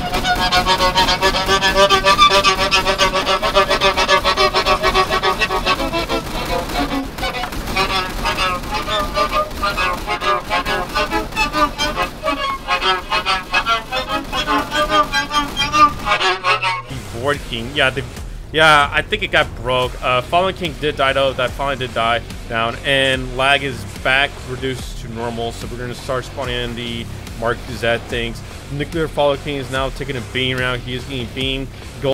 Void King, yeah, I think it got broke. Fallen King did die though. That finally did die down, and lag is back reduced to normal. So we're gonna start spawning in the Mark Z things. Nuclear Fallen King is now taking a beam around. He is getting beamed.